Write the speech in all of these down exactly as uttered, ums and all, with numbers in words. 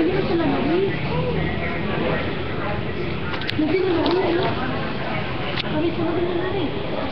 Hindi ko sila nari. Hindi ko nari. Kami sila din nari.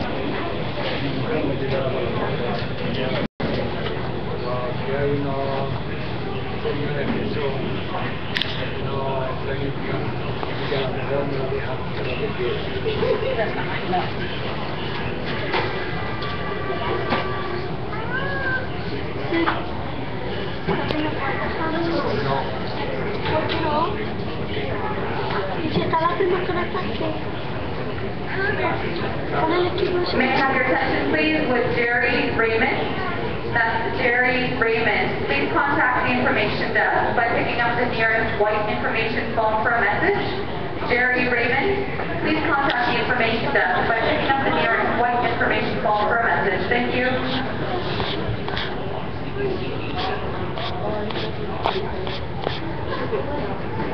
May I have your attention, please, with Jerry Raymond. That's Jerry Raymond. Please contact the information desk by picking up the nearest white information phone for a message. Jerry Raymond, please contact the information desk by picking up the nearest white information phone for a message. Thank you.